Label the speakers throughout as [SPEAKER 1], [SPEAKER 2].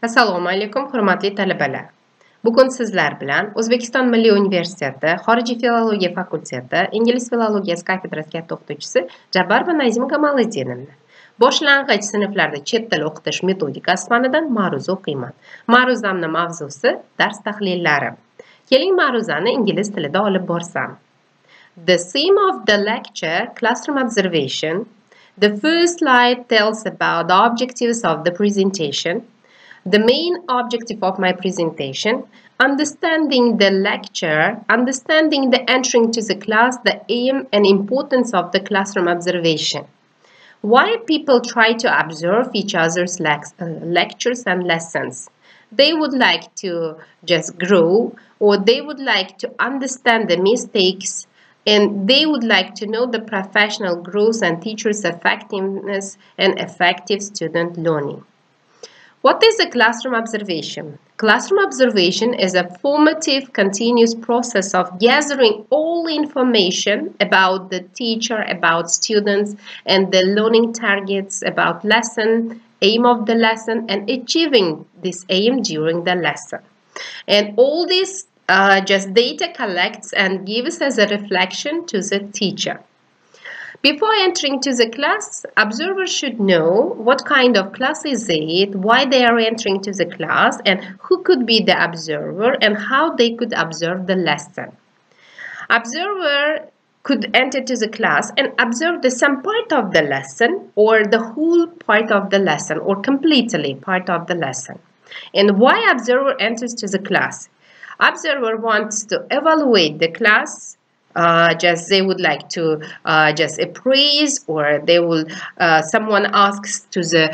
[SPEAKER 1] Assalomu alaykum, hurmatli talabalar. Bugun sizlar bilan O'zbekiston Milliy universiteti Xorijiy filologiya fakulteti Ingliz filologiyasi kafedrasi katta o'qituvchisi Jabbar va Nazima Kamoliddinova. Boshlang'ich sinflarda chet til o'qitish metodikasi fanidan ma'ruza o'qiyman. Ma'ruzamning mavzusi dars tahlillari. Keling, ma'ruzani ingliz tilida olib borsam. The theme of the lecture, classroom observation. The first slide tells about the objectives of the presentation. The main objective of my presentation, understanding the lecture, understanding the entering to the class, the aim and importance of the classroom observation. Why people try to observe each other's lectures and lessons. They would like to just grow, or they would like to understand the mistakes, and they would like to know the professional growth and teachers' effectiveness and effective student learning. What is a classroom observation? Classroom observation is a formative, continuous process of gathering all information about the teacher, about students, and the learning targets, about lesson, aim of the lesson, and achieving this aim during the lesson. And all this just data collects and gives as a reflection to the teacher. Before entering to the class, observers should know what kind of class is it, why they are entering to the class, and who could be the observer, and how they could observe the lesson. Observer could enter to the class and observe some part of the lesson, or the whole part of the lesson, or completely part of the lesson. And why observer enters to the class? Observer wants to evaluate the class. They would like to just appraise, or they will someone asks to the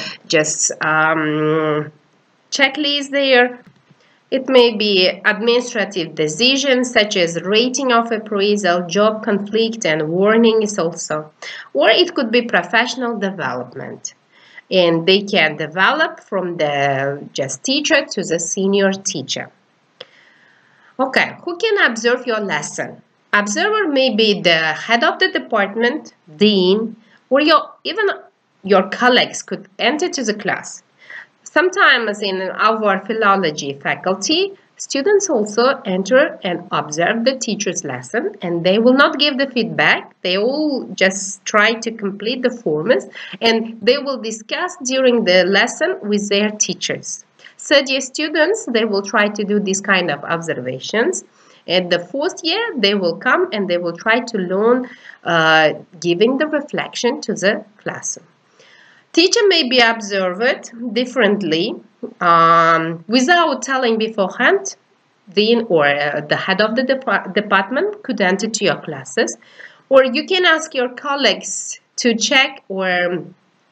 [SPEAKER 1] checklist there. It may be administrative decisions such as rating of appraisal, job conflict and warnings also, or it could be professional development, and they can develop from the teacher to the senior teacher. Okay, who can observe your lesson? Observer may be the head of the department, dean, or even your colleagues could enter to the class. Sometimes in our philology faculty, students also enter and observe the teacher's lesson, and they will not give the feedback. They will just try to complete the forms, and they will discuss during the lesson with their teachers. Third year students, they will try to do this kind of observations. At the fourth year, they will come and they will try to learn giving the reflection to the classroom. Teacher may be observed differently without telling beforehand. Dean or the head of the department could enter to your classes, or you can ask your colleagues to check or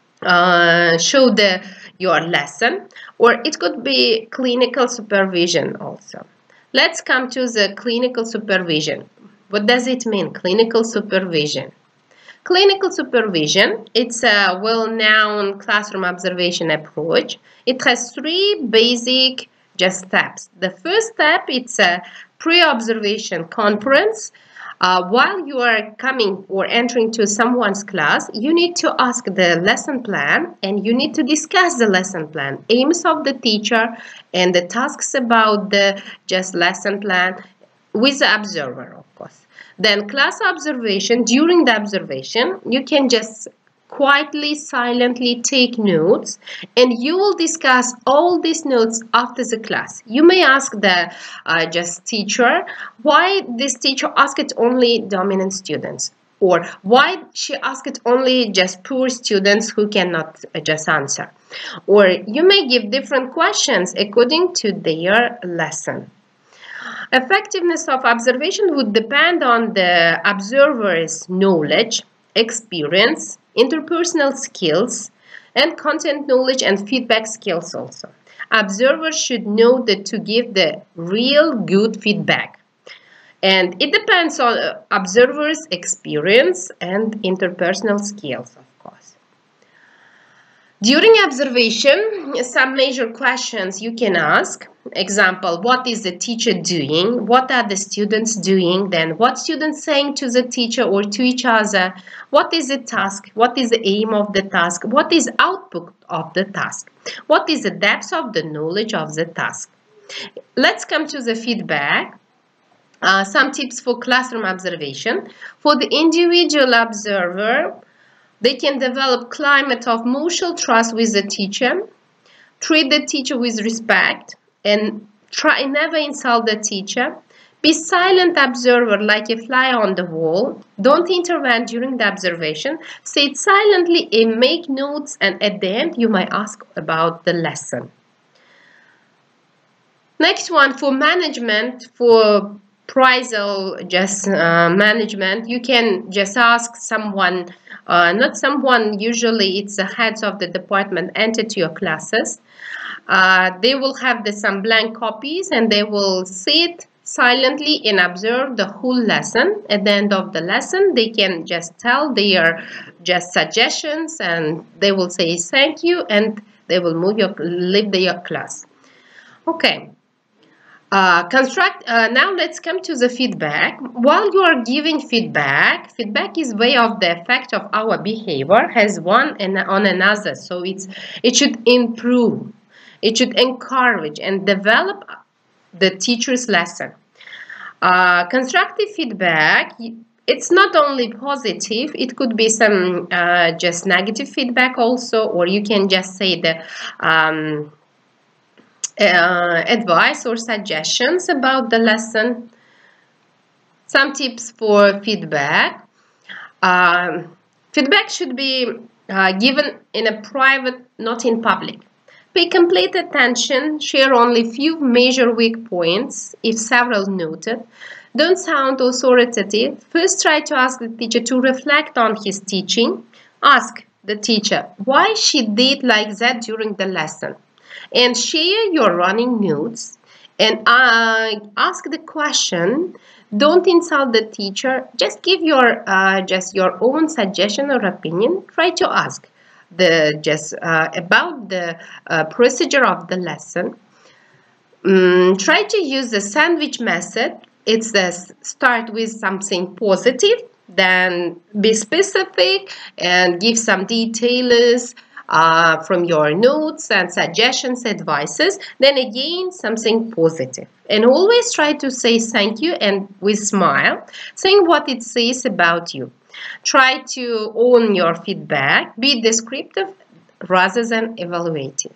[SPEAKER 1] show your lesson, or it could be clinical supervision also. Let's come to the clinical supervision. What does it mean, clinical supervision? Clinical supervision, it's a well-known classroom observation approach. It has three basic steps. The first step, it's a pre-observation conference. While you are coming or entering to someone's class, you need to ask the lesson plan, and you need to discuss the lesson plan, aims of the teacher, and the tasks about the lesson plan with the observer, of course. Then class observation. During the observation, you can just quietly, silently take notes, and you will discuss all these notes after the class. You may ask the teacher why this teacher asked only dominant students, or why she asked only poor students who cannot answer. Or you may give different questions according to their lesson. Effectiveness of observation would depend on the observer's knowledge, experience, interpersonal skills, and content knowledge and feedback skills also. Observers should know that to give the real good feedback. And it depends on observers' experience and interpersonal skills, of course. During observation, some major questions you can ask. Example, what is the teacher doing? What are the students doing? Then what students saying to the teacher or to each other? What is the task? What is the aim of the task? What is output of the task? What is the depth of the knowledge of the task? Let's come to the feedback. Some tips for classroom observation. For the individual observer, they can develop climate of mutual trust with the teacher, treat the teacher with respect, and try never insult the teacher. Be silent observer like a fly on the wall. Don't intervene during the observation. Sit silently and make notes, and at the end you might ask about the lesson. Next one, for management, for appraisal management, you can just ask someone, not someone, usually it's the heads of the department, enter to your classes. They will have some blank copies and they will sit silently and observe the whole lesson. At the end of the lesson, they can just tell their suggestions and they will say thank you and they will leave your class. Okay. Now let's come to the feedback. While you are giving feedback is way of the effect of our behavior has one on another. So it should improve, it should encourage and develop the teacher's lesson. Constructive feedback, it's not only positive, it could be some just negative feedback also, or you can just say the advice or suggestions about the lesson. Some tips for feedback. Feedback should be given in a private, not in public. Pay complete attention, share only few major weak points, if several noted. Don't sound authoritative. First, try to ask the teacher to reflect on his teaching. Ask the teacher why she did like that during the lesson. And share your running notes and ask the question. Don't insult the teacher. Just give your own suggestion or opinion. Try to ask about the procedure of the lesson. Try to use the sandwich method. It's start with something positive, then be specific and give some details from your notes and suggestions, advices, then again something positive. And always try to say thank you and with smile, saying what it says about you. Try to own your feedback, be descriptive rather than evaluative.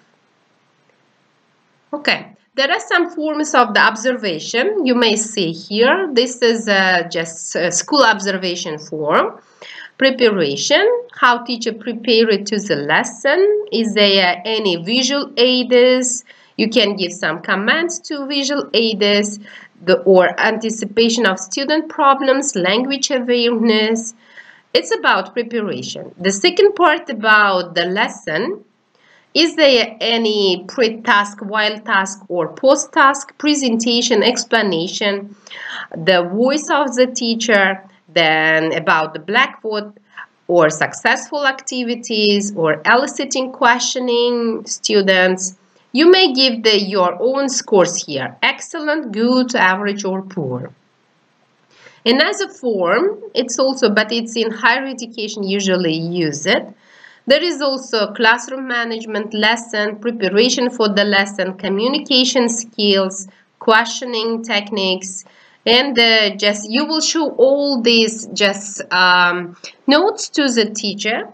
[SPEAKER 1] Okay, there are some forms of the observation you may see here. This is just a school observation form. Preparation, how teacher prepare it to the lesson. Is there any visual aids? You can give some commands to visual aids, or anticipation of student problems, language awareness. It's about preparation. The second part about the lesson, is there any pre-task, while task, or post-task, presentation, explanation, the voice of the teacher, then about the blackboard or successful activities or eliciting questioning students. You may give your own scores here, excellent, good, average, or poor. Another form, but it's in higher education usually use it. There is also classroom management, lesson, preparation for the lesson, communication skills, questioning techniques, and you will show all these notes to the teacher.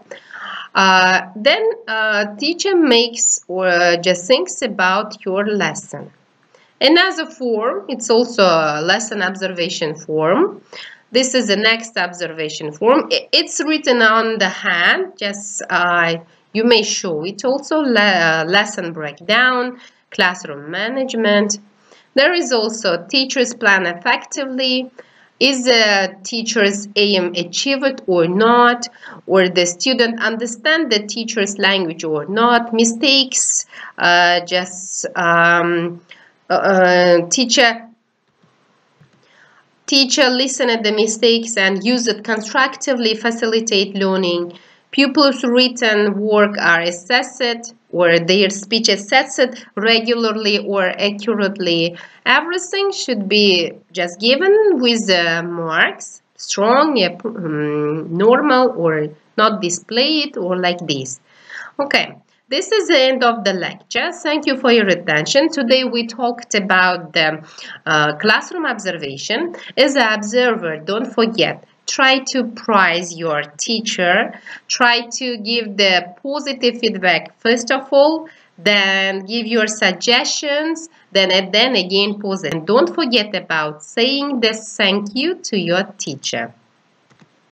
[SPEAKER 1] Then teacher makes or just thinks about your lesson. Another form, it's also a lesson observation form. This is the next observation form. It's written on the hand, you may show it also, lesson breakdown, classroom management. There is also teachers plan effectively. Is the teacher's aim achieved or not? Or the student understand the teacher's language or not? Mistakes, teacher listen at the mistakes and use it constructively, facilitate learning. Pupils' written work are assessed, or their speech assessed regularly or accurately. Everything should be just given with marks, strong, normal, or not displayed, or like this. Okay. This is the end of the lecture. Thank you for your attention. Today we talked about the classroom observation. As an observer, don't forget, try to praise your teacher. Try to give the positive feedback first of all, then give your suggestions, then again positive. And don't forget about saying the thank you to your teacher.